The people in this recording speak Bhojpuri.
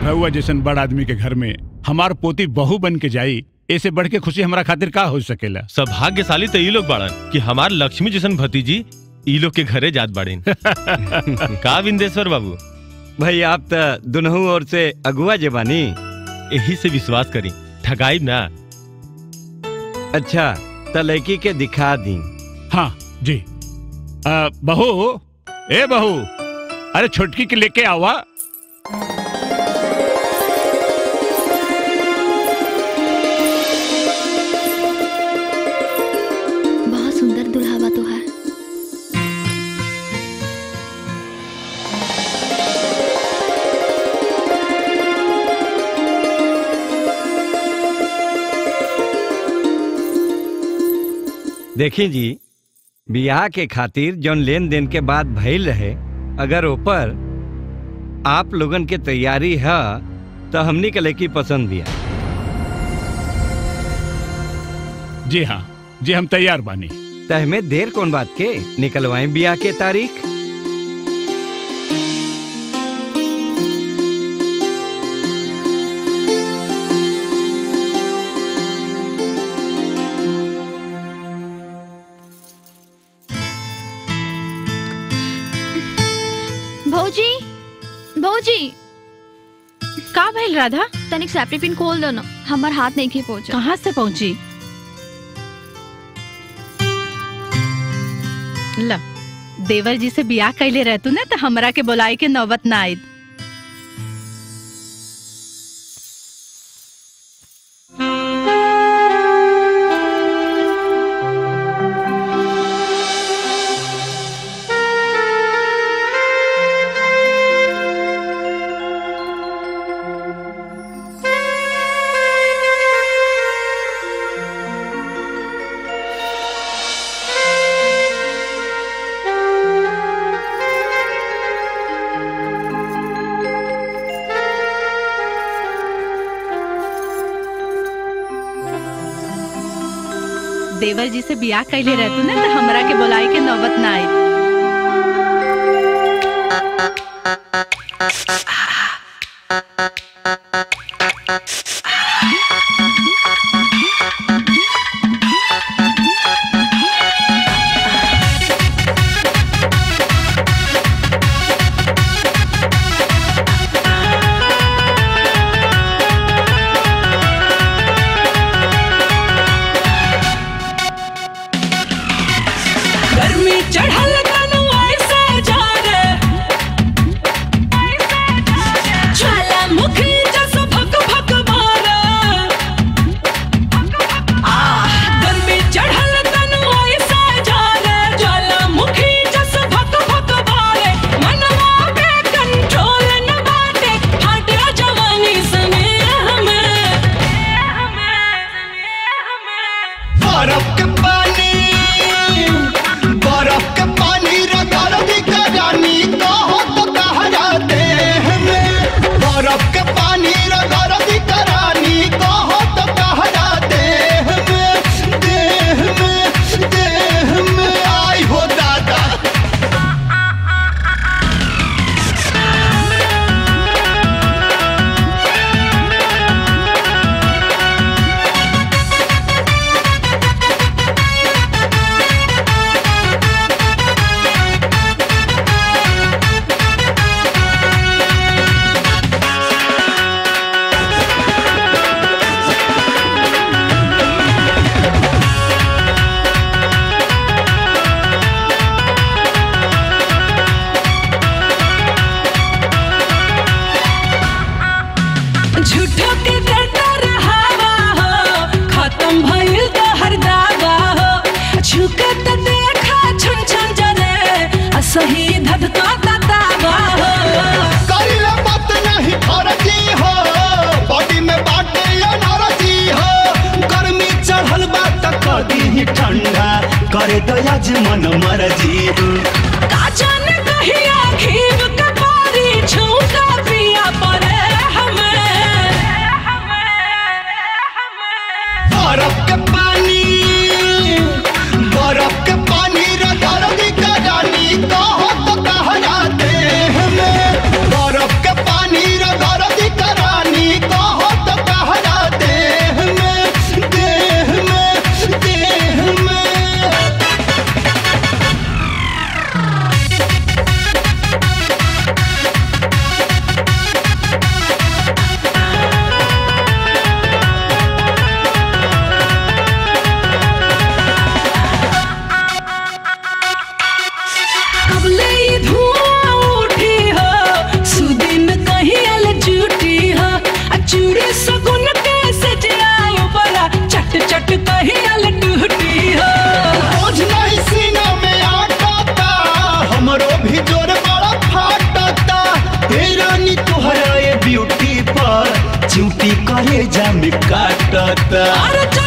रहुआ जैसन बड़ आदमी के घर में हमार पोती बहू बन के जाई, ऐसे बढ़ के खुशी हमारा खातिर का हो सकेला। सौभाग्यशाली तो ये लोग बाड़न कि हमार लक्ष्मी जैसन भतीजी ई लोग के घरे जात बाड़ीन। का विंदेश्वर बाबू भाई, आप तो दुनहु ओर से अगुआ जबानी, यही से विश्वास करी, ठगाई ना। अच्छा तो लड़की के दिखा दी। हाँ जी। बहू, ए बहू, अरे छोटकी के लेके आवा। बहुत सुंदर दुल्हावा तो है। देखी जी, बियाह के खातिर जौन लेन देन के बाद भइल रहे, अगर ऊपर आप लोगन के तैयारी है तो हमनी के लड़की पसंद दिया। जी हाँ जी, हम तैयार बानी। तो हमें देर कौन बात के, निकलवाएं बियाह के तारीख। भौजी, भौजी, का भइल राधा? तनिक सेप्टिपिन खोल दो ना, हमार हाथ नहीं के पहुंचा। कहाँ से पहुंची? ल, देवर जी से बियाह कैले रहतू ना तो हमरा के बुलाई के नौबत ना आयद। देवर जी से बियाह कैले रहतू ना तो हमरा के बुलाई के नौबत ना आयद। करे तो आज मन मर्जी काचन कहिया खीब कपारी छूका पिया परे हमें बर्फ के पानी रे दर्द का रानी कहो तो जाता। अरे